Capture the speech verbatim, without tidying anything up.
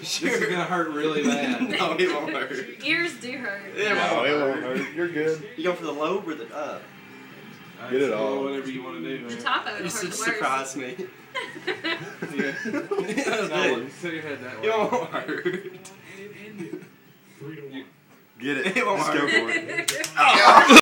Sure. This is gonna hurt really bad. No, it won't hurt. Your ears do hurt. It No, won't it won't hurt. hurt. You're good. You go for the lobe or the up? Alright, Get it so all. Whatever you want to do, The man. top of it You will should hurt the surprise me. Yeah. That's No, good. set your head that way. It won't hurt. Three to one. Get it. It won't Just hurt. go for it. worst. Oh!